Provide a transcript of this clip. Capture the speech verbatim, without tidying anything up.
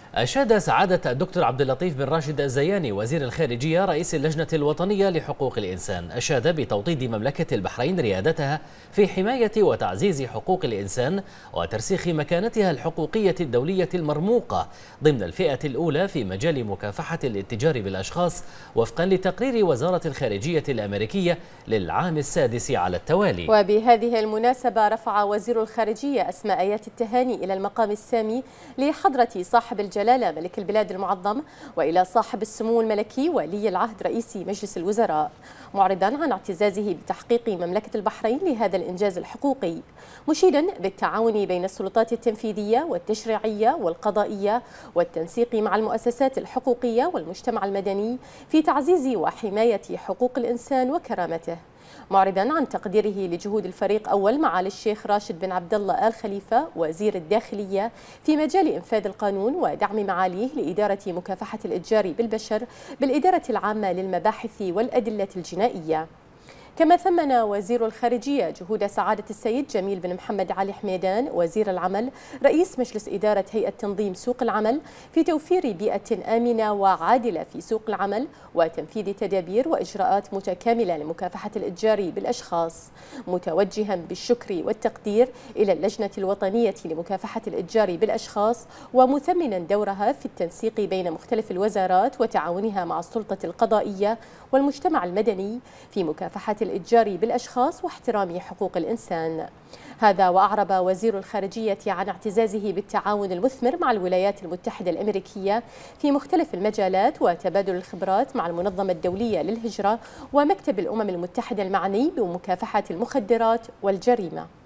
أشاد سعادة الدكتور عبد اللطيف بن راشد الزياني وزير الخارجية رئيس اللجنة الوطنية لحقوق الإنسان، أشاد بتوطيد مملكة البحرين ريادتها في حماية وتعزيز حقوق الإنسان وترسيخ مكانتها الحقوقية الدولية المرموقة ضمن الفئة الأولى في مجال مكافحة الاتجار بالأشخاص وفقا لتقرير وزارة الخارجية الأمريكية للعام السادس على التوالي. وبهذه المناسبة رفع وزير الخارجية أسماء آيات التهاني إلى المقام السامي لحضرة صاحب الجلالة ملك البلاد المعظم وإلى صاحب السمو الملكي ولي العهد رئيس مجلس الوزراء، معرضا عن اعتزازه بتحقيق مملكة البحرين لهذا الإنجاز الحقوقي، مشيدا بالتعاون بين السلطات التنفيذية والتشريعية والقضائية والتنسيق مع المؤسسات الحقوقية والمجتمع المدني في تعزيز وحماية حقوق الإنسان وكرامته، معرضا عن تقديره لجهود الفريق أول معالي الشيخ راشد بن عبد الله آل خليفة وزير الداخلية في مجال إنفاذ القانون ودعم معاليه لإدارة مكافحة الإتجار بالبشر بالإدارة العامة للمباحث والأدلة الجنائية. كما ثمن وزير الخارجية جهود سعادة السيد جميل بن محمد علي حميدان وزير العمل رئيس مجلس إدارة هيئة تنظيم سوق العمل في توفير بيئة آمنة وعادلة في سوق العمل وتنفيذ تدابير وإجراءات متكاملة لمكافحة الإتجار بالأشخاص، متوجها بالشكر والتقدير إلى اللجنة الوطنية لمكافحة الإتجار بالأشخاص ومثمنا دورها في التنسيق بين مختلف الوزارات وتعاونها مع السلطة القضائية والمجتمع المدني في مكافحة الإتجار بالأشخاص واحترام حقوق الإنسان. هذا وأعرب وزير الخارجية عن اعتزازه بالتعاون المثمر مع الولايات المتحدة الأمريكية في مختلف المجالات وتبادل الخبرات مع المنظمة الدولية للهجرة ومكتب الأمم المتحدة المعني بمكافحة المخدرات والجريمة.